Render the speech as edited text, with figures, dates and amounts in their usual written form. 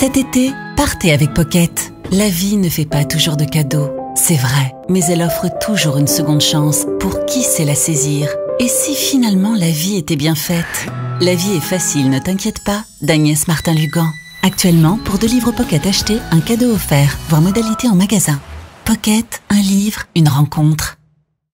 Cet été, partez avec Pocket. La vie ne fait pas toujours de cadeaux, c'est vrai, mais elle offre toujours une seconde chance pour qui sait la saisir. Et si finalement la vie était bien faite? La vie est facile, ne t'inquiète pas, d'Agnès Martin-Lugan. Actuellement, pour 2 livres Pocket achetés, un cadeau offert, voir modalité en magasin. Pocket, un livre, une rencontre.